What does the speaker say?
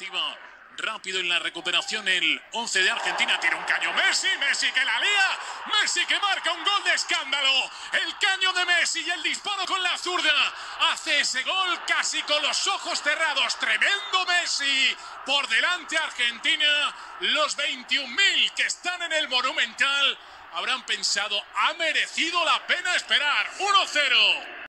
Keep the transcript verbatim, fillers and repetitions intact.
iniciativa, rápido en la recuperación el once de Argentina. Tira un caño Messi, Messi que la lía, Messi que marca un gol de escándalo. El caño de Messi y el disparo con la zurda. Hace ese gol casi con los ojos cerrados. Tremendo Messi. Por delante Argentina. Los veintiún mil que están en el Monumental habrán pensado, ha merecido la pena esperar. uno cero.